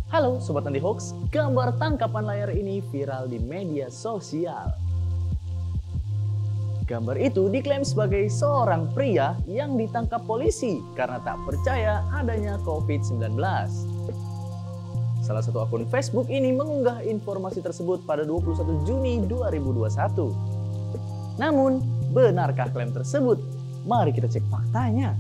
Halo Sobat Anti Hoax, gambar tangkapan layar ini viral di media sosial. Gambar itu diklaim sebagai seorang pria yang ditangkap polisi karena tak percaya adanya COVID-19. Salah satu akun Facebook ini mengunggah informasi tersebut pada 21 Juni 2021. Namun, benarkah klaim tersebut? Mari kita cek faktanya.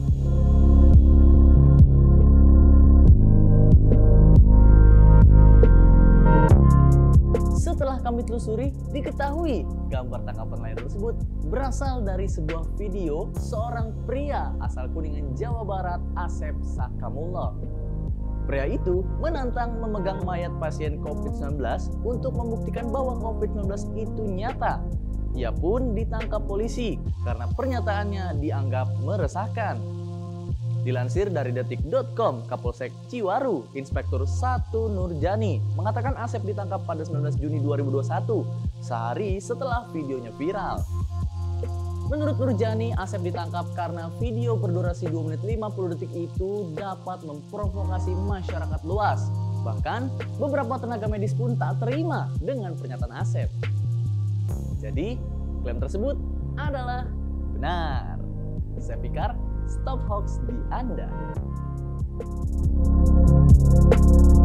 Setelah kami telusuri, diketahui gambar tangkapan layar tersebut berasal dari sebuah video seorang pria asal Kuningan, Jawa Barat, Asep Sakamullah. Pria itu menantang memegang mayat pasien COVID-19 untuk membuktikan bahwa COVID-19 itu nyata. Ia pun ditangkap polisi karena pernyataannya dianggap meresahkan. Dilansir dari detik.com, Kapolsek Ciwaru, Inspektur 1 Nurjani, mengatakan Asep ditangkap pada 19 Juni 2021, sehari setelah videonya viral. Menurut Nurjani, Asep ditangkap karena video berdurasi 2 menit 50 detik itu dapat memprovokasi masyarakat luas. Bahkan, beberapa tenaga medis pun tak terima dengan pernyataan Asep. Jadi, klaim tersebut adalah benar. Saya Fikar, stop hoax di Anda.